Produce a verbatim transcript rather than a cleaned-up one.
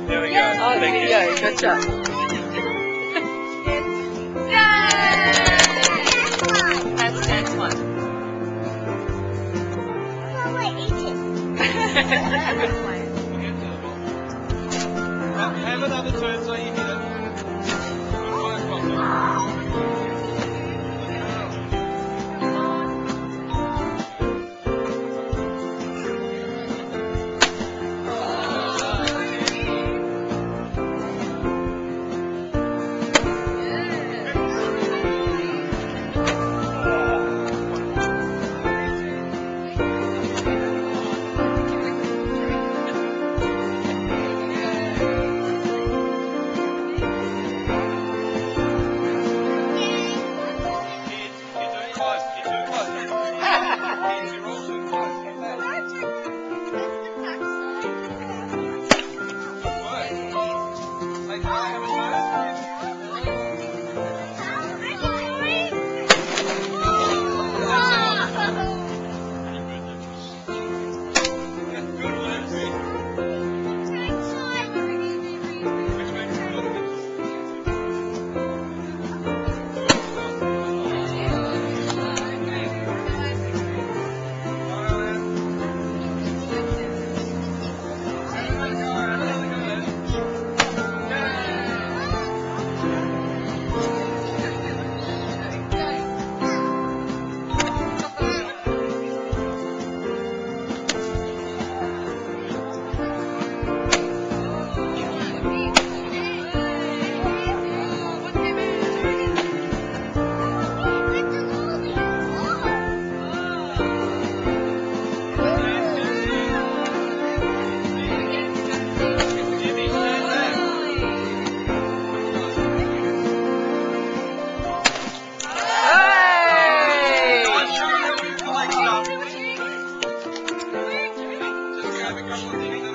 There we go. Oh, Thank you. yeah, good job. That's next one. Have another turn so you hit it. Hey! Just grab a couple of things.